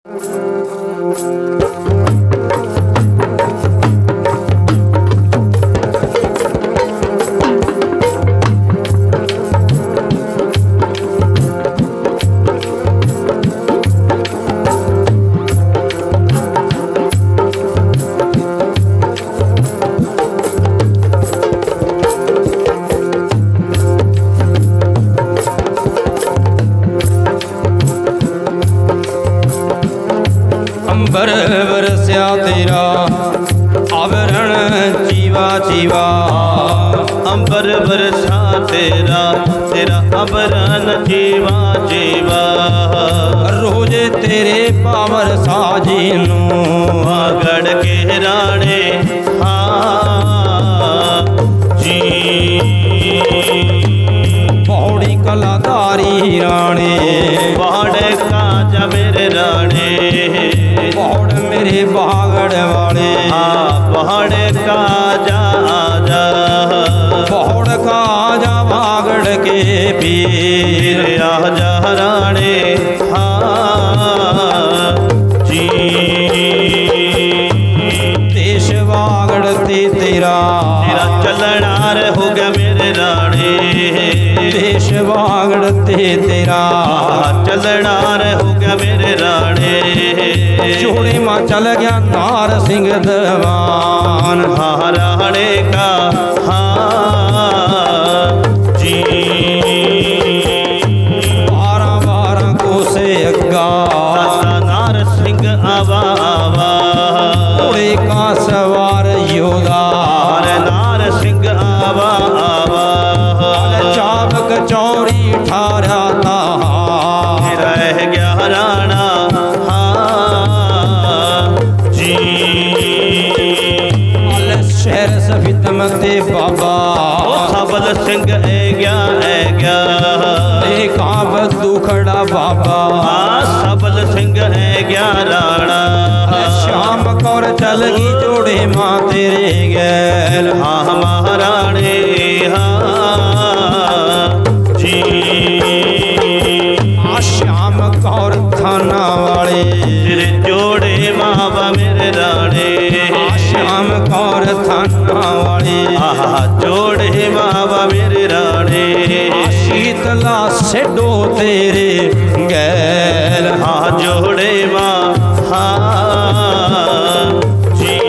अंबर बरस्या तेरा आवरण जीवा जीवा। अंबर बरसा तेरा तेरा आवरण जीवा जीवा। रोज तेरे पावर साजिनू आगड़ के राणे हाँ जी। पौड़ी कलाकारी राणे पहाड़ का जमेर राणे। पौड़ मेरे बागड़ वाले पहाड़ का जा जा। पौड़ का जा बागड़ के पीर आजा राणे हाँ जी। देश बागड़ते तेरा तेरा चलनार हो गया मेरे राणे। देश बागड़ते तेरा चलनार हो गया मेरे राणे। जोड़े माँ चल गया नार सिंह दवान हाँ राणे का हाँ जी। 12 को से अग्गा नार सिंह आवा आवा। घोड़े का सवार योदा नार सिंह आवा आवा। चाबक चौरी ठारा था रह गया राणा हाँ जी। शहर सफित मते बाबा सबल सिंह है गया काब दुखड़ा बाबा। सबल सिंह है गया राणा। श्याम कौर चल गई जोड़े माँ तेरे गैल हाँ महाराणे हाँ जी। श्याम कौर थाना वाले तेरे जोड़े मावा मेरे राणे। श्याम कौर थाना वाले जोड़े मावा मेरे राणे। शीतला सेडो तेरे गैल हाँ जोड़े माँ हाँ जी।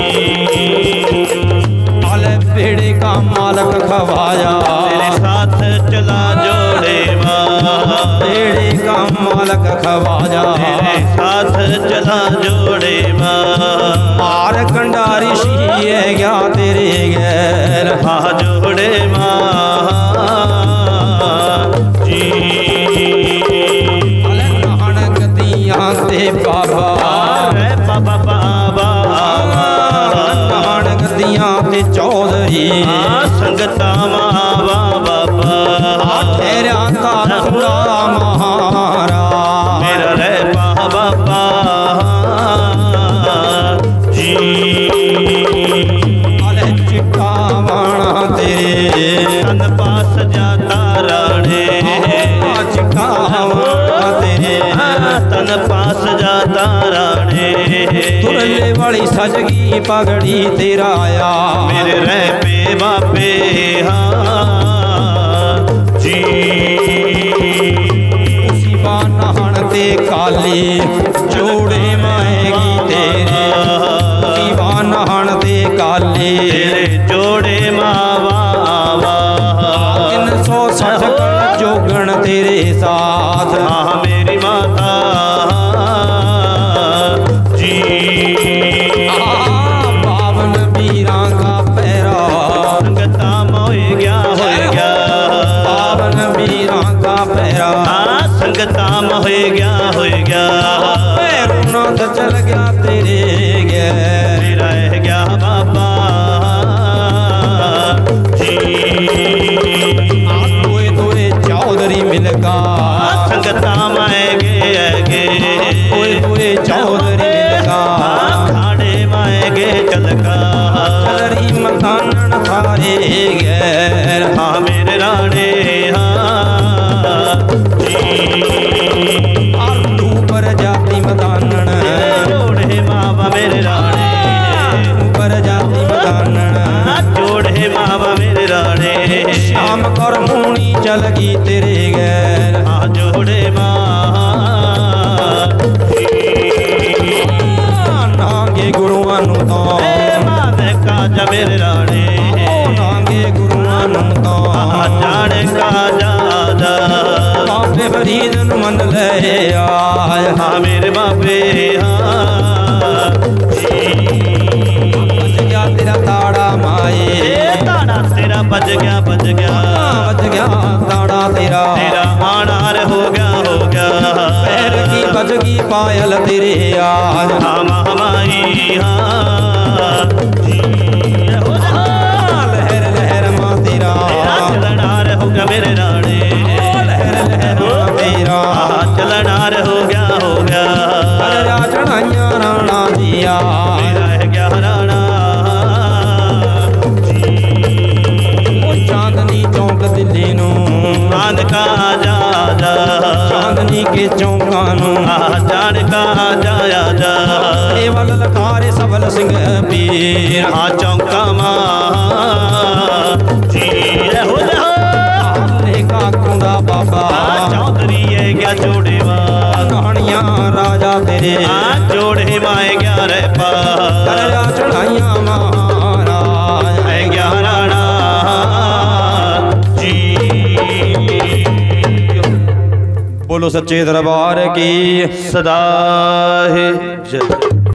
आले बेड़े का मालक खवाया तेरे साथ चला जोड़े माँ। बेड़े का मालक खवाया तेरे साथ चला जोड़े माँ। आर कंडारी शी है गया तेरे गैर हाँ जोड़े माँ जी। नानक दिया ते बाबा बाबा बाबा नानक दिया ते चौधरी संगता मावा बाबा। तेरा तारा महारा मेरा रे बाबा जी। अरे चिट्टा वाणा तेरे तन पास जाता राणे। चिट्टा वाणा तेरे तन पास जाता राणे। तुरले वाली सजगी पगड़ी तेरा आया मेरे रे पे बापे हाँ जी। उसी नहान ते काली जोड़े माएगी तेरे उसी नहान ते काली तेरे जोड़े मावा 360 जोगण तेरे साथ हाँ मेरी माता जी। पावन वीरा का पैरा संगता मोए गया पावन वीरा का पैरा संगता मोए गया पैरों नाथ चल गया तेरे गए रह गया बाबा जी। दोए दोए चौधरी मिलगा संगता माएगे दोए दोए चौधरी मिलगा खाड़े माएगे चलका चलरी मतानन थारे गैर हाँ मेरे राणे हाँ जी। आलू पर जाति मतानन मावा मेरे राणे पर जाति बदानना जोड़े मावा मेरे राणे श्याम कर मुनी चल गई तेरे गैर जोड़े नांगे गुरुआं नूं तां मावे काजा मेरे राणे नांगे गुरुआं नूं तां जान काजा बाबे फरीद नूं मन ले आया हाँ मेरे बाबे बज गया तेरा ताड़ा माए ताड़ा तेरा बज गया बज गया ताड़ा तेरा आनार हो गया पैर की बज गई पायल तेरे आज हमारी लहर लहर माँ तेरा चलनार हो गया मेरे राणे लहर लहर माँ तेरा चलनार हो गया राजा चढ़ाइया राणा दिया रह गया राणा चांदनी चौक दिल्ली नू चांद का जा चांदनी के चौका नू जान का जाया जा वल लखारे सबल सिंह पीर हाँ चौका हो का कुंदा बाबा चौधरी है क्या जोड़े कहानियां राजा तेरे जोड़े माए 11 पा चढ़ाइया महाराज है 11 बोलो सच्चे दरबार की सदा है जय।